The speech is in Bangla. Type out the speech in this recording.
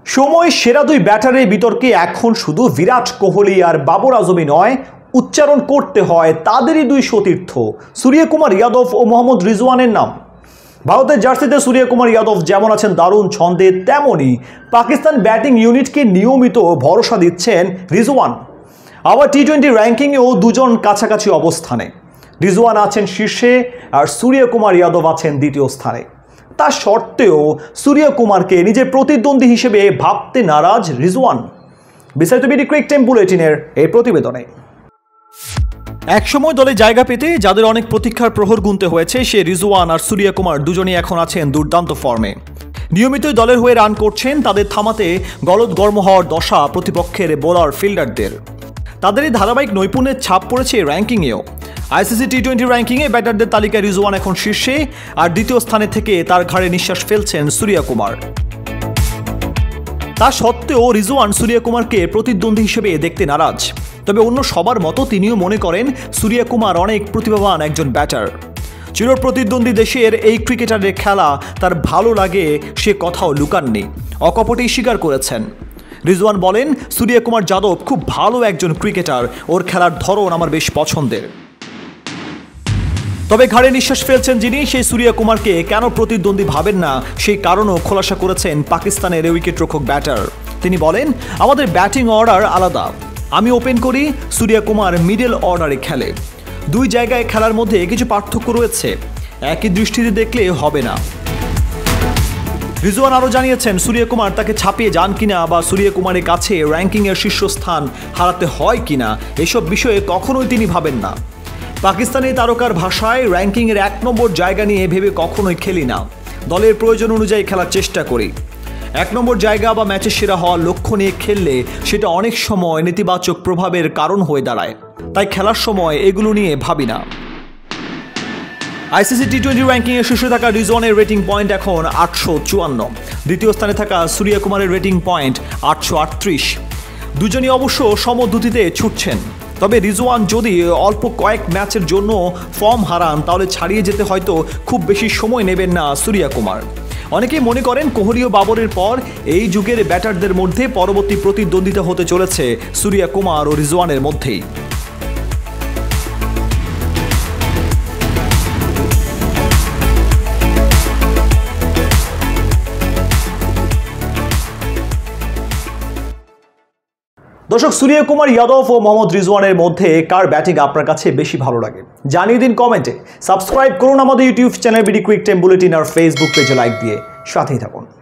সময় সেরা দুই ব্যাটারের বিতর্কে এখন শুধু বিরাট কোহলি আর বাবর আজমই নয়, উচ্চারণ করতে হয় তাদেরই দুই সতীর্থ সূর্যকুমার যাদব ও মোহাম্মদ রিজওয়ানের নাম। ভারতের জার্সিতে সূর্যকুমার যাদব যেমন আছেন দারুণ ছন্দে, তেমনই পাকিস্তান ব্যাটিং ইউনিটকে নিয়মিত ভরসা দিচ্ছেন রিজওয়ান। আবার টি-20 র্যাঙ্কিংয়েও দুজন কাছাকাছি অবস্থানে। রিজওয়ান আছেন শীর্ষে আর সূর্যকুমার যাদব আছেন দ্বিতীয় স্থানে। তা সত্ত্বেও সূর্যকুমারকে নিজের প্রতিদ্বন্দ্বী হিসেবে ভাবতে নারাজ রিজওয়ান। বিস্তারিত BDCricTime বুলেটিনের এই প্রতিবেদনে। একসময় দলে জায়গা পেতে যাদের অনেক প্রতীক্ষার প্রহর গুনতে হয়েছে, সে রিজওয়ান আর সূর্যকুমার দুজনেই এখন আছেন দুর্দান্ত ফর্মে। নিয়মিতই দলের হয়ে রান করছেন। তাদের থামাতে গলদঘর্ম হওয়ার দশা প্রতিপক্ষের বোলার ফিল্ডারদের। তাদের এই ধারাবাহিক নৈপুণ্যের ছাপ পড়েছে র্যাঙ্কিংয়েও। ICC টি-20 র্যাঙ্কিংয়ে ব্যাটারদের তালিকায় রিজওয়ান এখন শীর্ষে, আর দ্বিতীয় স্থানে থেকে তার ঘাড়ে নিঃশ্বাস ফেলছেন সূর্যকুমার। তা সত্ত্বেও রিজওয়ান সূর্যকুমারকে প্রতিদ্বন্দ্বী হিসেবে দেখতে নারাজ। তবে অন্য সবার মতো তিনিও মনে করেন সূর্যকুমার অনেক প্রতিভাবান একজন ব্যাটার। চির প্রতিদ্বন্দ্বী দেশের এই ক্রিকেটারের খেলা তার ভালো লাগে, সে কথাও লুকাননি, অকপটেই স্বীকার করেছেন। রিজওয়ান বলেন, সূর্যকুমার যাদব খুব ভালো একজন ক্রিকেটার, ওর খেলার ধরন আমার বেশ পছন্দের। তবে ঘাড়ে নিঃশ্বাস ফেলছেন যিনি, সেই সূর্যকুমারকে কেন প্রতিদ্বন্দ্বী ভাবেন না সেই কারণও খোলাসা করেছেন পাকিস্তানের উইকেটরক্ষক ব্যাটার। তিনি বলেন, আমাদের ব্যাটিং অর্ডার আলাদা। আমি ওপেন করি, সূর্যকুমার মিডল অর্ডারে খেলে। দুই জায়গায় খেলার মধ্যে কিছু পার্থক্য রয়েছে, একই দৃষ্টিতে দেখলে হবে না। রিজওয়ান আরও জানিয়েছেন, সূর্যকুমার তাকে ছাপিয়ে যান কিনা বা সূর্যকুমারের কাছে র্যাঙ্কিংয়ের শীর্ষস্থান হারাতে হয় কিনা, এসব বিষয়ে কখনোই তিনি ভাবেন না। পাকিস্তানি তারকার ভাষায়, র্যাঙ্কিংয়ের 1 নম্বর জায়গা নিয়ে ভেবে কখনোই খেলি না, দলের প্রয়োজন অনুযায়ী খেলার চেষ্টা করি। 1 নম্বর জায়গা বা ম্যাচের সেরা হওয়ার লক্ষ্য নিয়ে খেললে সেটা অনেক সময় নেতিবাচক প্রভাবের কারণ হয়ে দাঁড়ায়, তাই খেলার সময় এগুলো নিয়ে ভাবি না। ICC টি-20 র্যাঙ্কিংয়ে শীর্ষে থাকা রিজওয়ানের রেটিং পয়েন্ট এখন 854, দ্বিতীয় স্থানে থাকা সূর্যকুমারের রেটিং পয়েন্ট 838। দুজনই অবশ্য সমদ্রুতিতে ছুটছেন। তবে রিজওয়ান যদি অল্প কয়েক ম্যাচের জন্য ফর্ম হারান, তাহলে ছাড়িয়ে যেতে হয়তো খুব বেশি সময় নেবেন না সূর্যকুমার। অনেকেই মনে করেন, কোহলি ও বাবরের পর এই যুগের ব্যাটারদের মধ্যে পরবর্তী প্রতিদ্বন্দ্বিতা হতে চলেছে সূর্যকুমার ও রিজওয়ানের মধ্যেই। দর্শক, সূর্যকুমার যাদব ও মোহাম্মদ রিজওয়ানের মধ্যে কার ব্যাটিং আপনার কাছে বেশি ভালো লাগে জানিয়ে দিন কমেন্টে। সাবস্ক্রাইব করুন আমাদের ইউটিউব চ্যানেল BDCricTime বুলেটিন আর ফেসবুক পেজে লাইক দিয়ে সাথেই থাকুন।